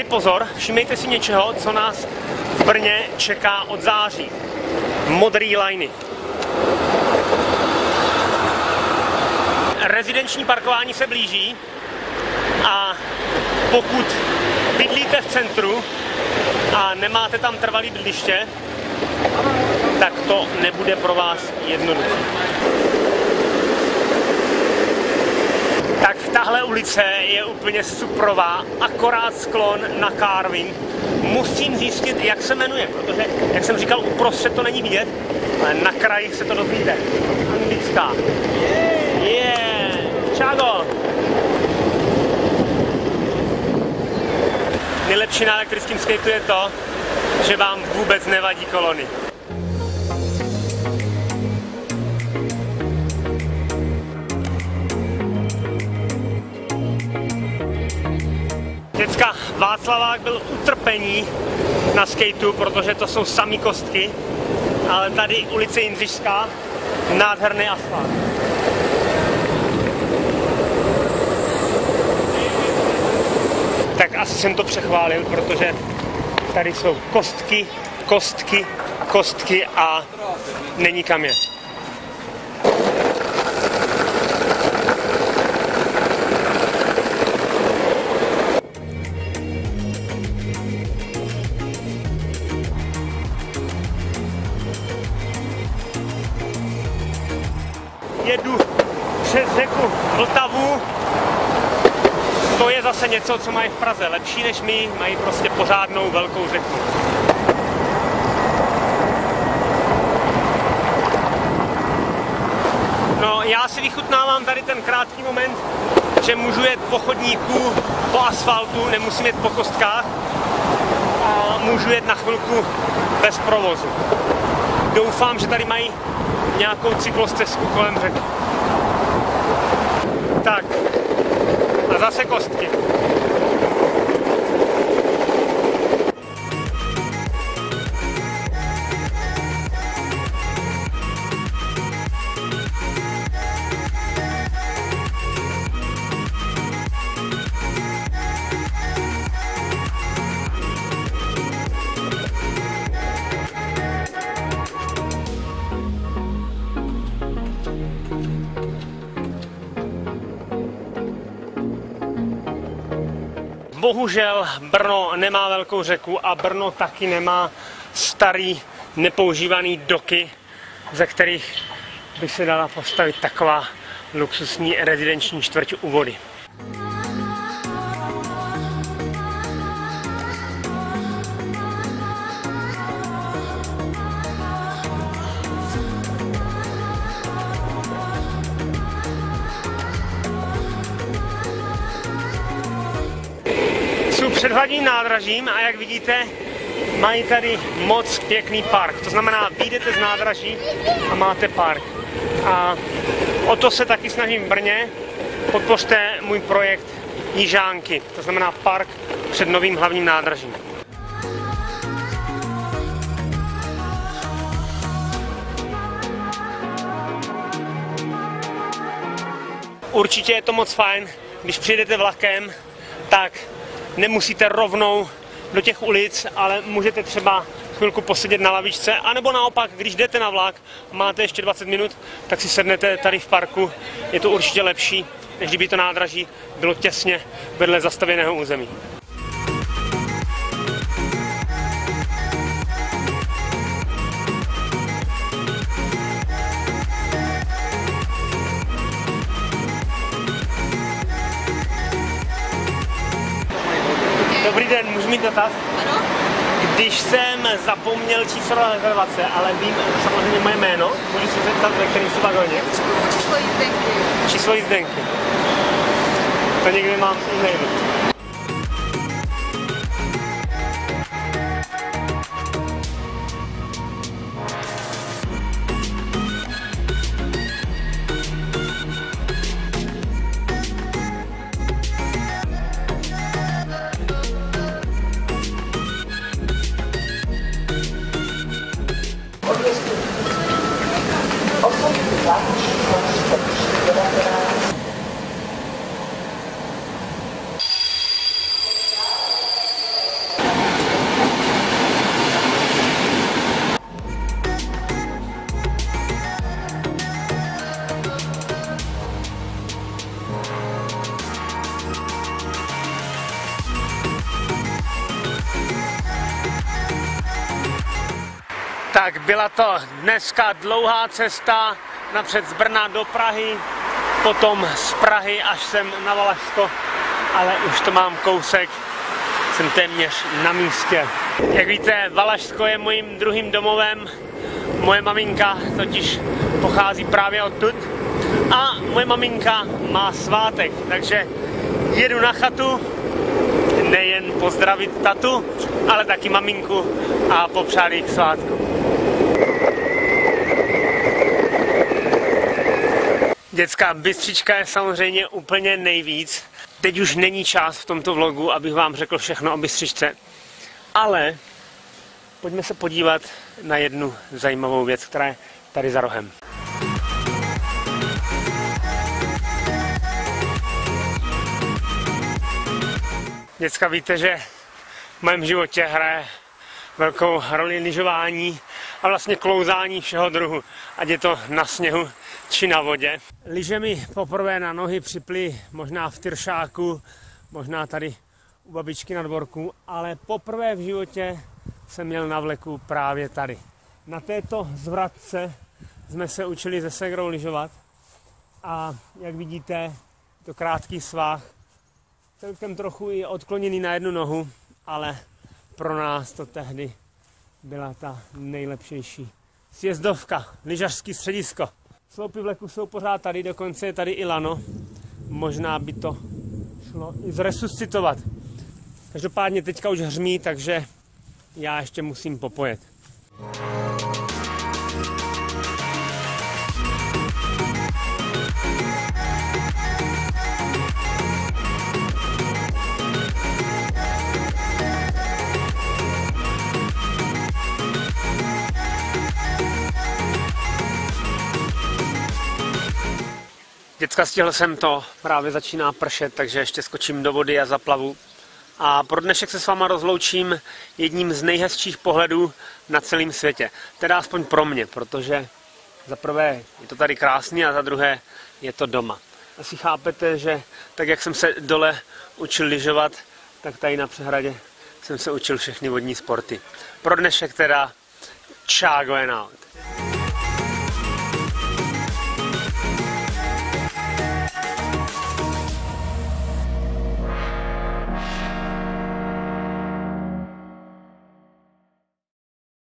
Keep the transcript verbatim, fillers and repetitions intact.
pozor, všimejte si něčeho, co nás v Brně čeká od září. Modrý liny. Rezidenční parkování se blíží a pokud bydlíte v centru a nemáte tam trvalý bydliště, tak to nebude pro vás jednoduché. Tak tahle ulice je úplně suprová, akorát sklon na Carvin. Musím zjistit, jak se jmenuje, protože, jak jsem říkal, uprostřed to není vidět, ale na kraji se to dozvíte. Anglická. Yeah! Čago! Nejlepší na elektrickém skateu je to, že vám vůbec nevadí kolony. Děcka, Václavák byl utrpení na skateu, protože to jsou samý kostky, ale tady ulice Jindřišská, nádherný asfalt. Tak asi jsem to přechválil, protože tady jsou kostky, kostky, kostky a není kam jet. Jedu přes řeku Vltavu. To je zase něco, co mají v Praze lepší než my, mají prostě pořádnou velkou řeku. No, já si vychutnávám tady ten krátký moment, že můžu jet po chodníku, po asfaltu, nemusím jet po kostkách a můžu jet na chvilku bez provozu. Doufám, že tady mají nějakou cyklostezku kolem řeky. Tak, a zase kostky. Bohužel Brno nemá velkou řeku a Brno taky nemá starý nepoužívaný doky, ze kterých by se dala postavit taková luxusní rezidenční čtvrť u vody. Před hlavním nádražím a jak vidíte, mají tady moc pěkný park. To znamená, vyjdete z nádraží a máte park. A o to se taky snažím v Brně. Podpořte můj projekt Jižánky, to znamená park před novým hlavním nádražím. Určitě je to moc fajn, když přijedete vlakem, tak nemusíte rovnou do těch ulic, ale můžete třeba chvilku posedět na lavičce, anebo naopak, když jdete na vlak, máte ještě dvacet minut, tak si sednete tady v parku. Je to určitě lepší, než kdyby to nádraží bylo těsně vedle zastavěného území. Dobrý den, můžu mít dotaz? Ano. Když jsem zapomněl číslo rezervace, ale vím samozřejmě moje jméno, můžu se zeptat, ve kterém jsou vagóně? Číslo jízdenky. Číslo jízdenky. To někdy mám e-mailu. Tak byla to dneska dlouhá cesta napřed z Brna do Prahy, potom z Prahy až sem na Valašsko, ale už to mám kousek, jsem téměř na místě. Jak víte, Valašsko je mojím druhým domovem, moje maminka totiž pochází právě odtud a moje maminka má svátek, takže jedu na chatu, nejen pozdravit tatu, ale taky maminku a popřát jí k svátku. Dětská Bystřička je samozřejmě úplně nejvíc. Teď už není čas v tomto vlogu, abych vám řekl všechno o Bystřičce. Ale pojďme se podívat na jednu zajímavou věc, která je tady za rohem. Děcka, víte, že v mém životě hraje velkou roli lyžování a vlastně klouzání všeho druhu, ať je to na sněhu či na vodě. Lyže mi poprvé na nohy připly možná v Tyršáku, možná tady u babičky na dvorku, ale poprvé v životě jsem měl na vleku právě tady. Na této zvratce jsme se učili se ségrou lyžovat a jak vidíte, to krátký svah, celkem trochu je odkloněný na jednu nohu, ale pro nás to tehdy byla ta nejlepšejší sjezdovka, lyžařský středisko. Sloupy vleku jsou pořád tady, dokonce je tady i lano. Možná by to šlo i zresuscitovat. Každopádně teďka už hřmí, takže já ještě musím popojet. Děcka, stihl jsem to, právě začíná pršet, takže ještě skočím do vody a zaplavu. A pro dnešek se s váma rozloučím jedním z nejhezčích pohledů na celém světě. Teda aspoň pro mě, protože za prvé je to tady krásný a za druhé je to doma. Asi chápete, že tak jak jsem se dole učil lyžovat, tak tady na přehradě jsem se učil všechny vodní sporty. Pro dnešek teda čágo and out.